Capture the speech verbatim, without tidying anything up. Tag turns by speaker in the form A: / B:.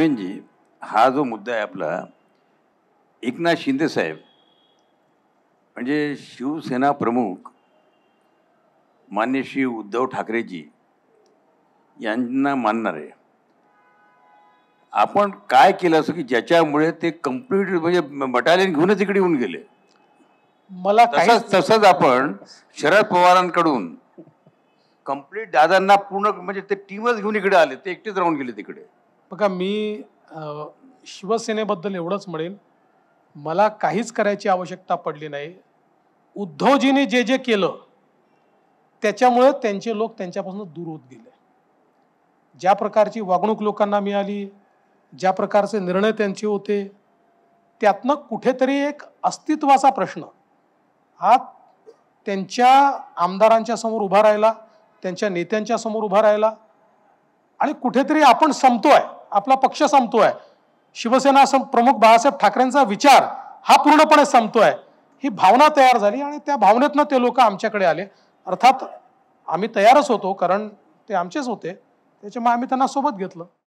A: नवीनजी, हा जो मुद्दा आहे आपला, एकनाथ शिंदे साहेब म्हणजे शिवसेना प्रमुख मान्य श्री उद्धव ठाकरेजी यांना मानणार आहे. आपण काय केलं असं की ज्याच्यामुळे ते कंप्लीट म्हणजे बटालियन घेऊनच इकडे येऊन गेले?
B: मला
A: तसंच तसंच आपण शरद पवारांकडून कंप्लीट दादांना पूर्ण म्हणजे ते टीमच घेऊन इकडे आले, ते एकटेच राहून गेले तिकडे.
B: बघा, मी शिवसेनेबद्दल एवढंच म्हणेन, मला काहीच करायची आवश्यकता पडली नाही. उद्धवजींनी जे जे केलं त्याच्यामुळे त्यांचे लोक त्यांच्यापासून दूर होत गेले. ज्या प्रकारची वागणूक लोकांना मिळाली, ज्या प्रकारचे निर्णय त्यांचे होते, त्यातनं कुठेतरी एक अस्तित्वाचा प्रश्न हा त्यांच्या आमदारांच्या समोर उभा राहिला, त्यांच्या नेत्यांच्या समोर उभा राहिला आणि कुठेतरी आपण संपतोय, आपला पक्ष संपतोय, शिवसेना प्रमुख बाळासाहेब ठाकरेंचा विचार हा पूर्णपणे संपतोय, ही भावना तयार झाली आणि त्या भावनेतनं ते लोक आमच्याकडे आले. अर्थात आम्ही तयारच होतो, कारण ते आमचेच होते, त्याच्यामुळे आम्ही त्यांना सोबत घेतलं.